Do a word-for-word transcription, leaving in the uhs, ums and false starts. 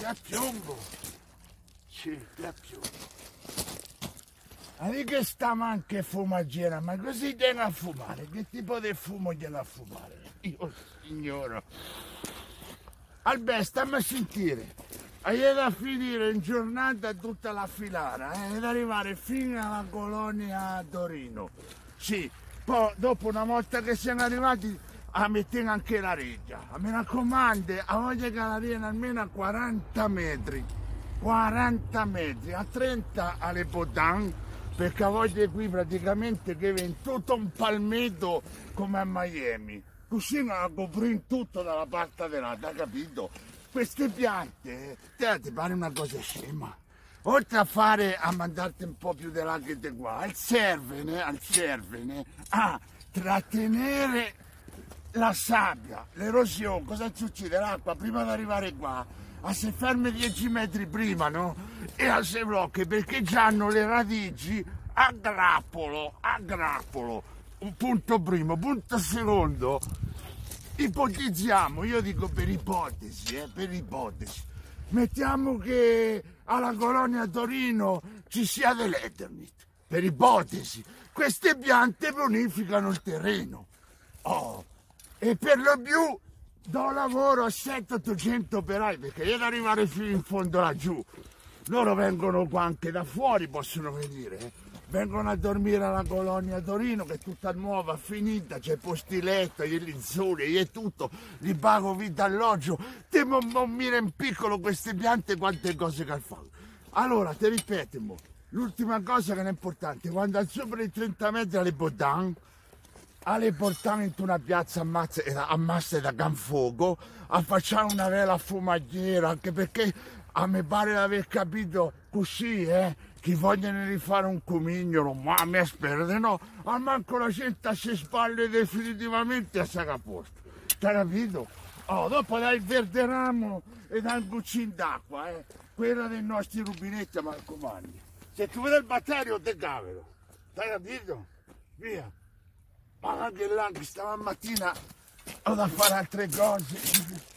da piombo. Sì, da piombo. Ma di che stiamo anche fumaggera, ma così viene a fumare? Che tipo di fumo viene a fumare? Io signora. Albè, stammi a sentire. Hai da finire in giornata tutta la filata, eh, ed arrivare fino alla colonia Torino. Sì, poi dopo una volta che siamo arrivati a mettere anche la reggia. Mi raccomando, a voglia che la riena almeno a quaranta metri. quaranta metri, a trenta alle Bodan. Perché a volte qui praticamente che viene tutto un palmetto come a Miami. Così non la copri tutto dalla parte dell'altra, capito? Queste piante, te ti pare una cosa scema. Oltre a fare, a mandarti un po' più di là che te qua, al servene, al servene, a trattenere la sabbia, l'erosione. Cosa succede? L'acqua prima di arrivare qua, a se fermi dieci metri prima, no? E a se blocchi, perché già hanno le radici a grappolo, a grappolo. Un punto primo, punto secondo. Ipotizziamo, io dico per ipotesi, eh, per ipotesi. Mettiamo che alla colonia Torino ci sia dell'Eternit, per ipotesi. Queste piante bonificano il terreno. Oh, e per lo più do lavoro a settecento ottocento operai, perché io devo arrivare fino in fondo laggiù. Loro vengono qua anche da fuori, possono venire, eh. Vengono a dormire alla colonia Torino, che è tutta nuova, finita, c'è posti letto, gli linzoli, gli è tutto, li pago vita alloggio. Te non mira in piccolo queste piante quante cose che fanno. Allora, ti ripeto, l'ultima cosa che è importante, quando al sopra i trenta metri alle Bodan, alle portare in una piazza a massa da Canfogo, a facciare una vera fumagliera, anche perché a me pare di aver capito così, eh, che vogliono rifare un comignolo, ma a me spero di no, a manco la gente si spalle definitivamente a saga posto, t'hai capito? Oh, dopo dai il verde ramo e dai il goccino d'acqua, eh, quella dei nostri rubinetti, ma raccomando. Se tu vedi il batterio, te cavolo, t'hai capito? Via. Ma anche là che stamattina ho da fare altre cose.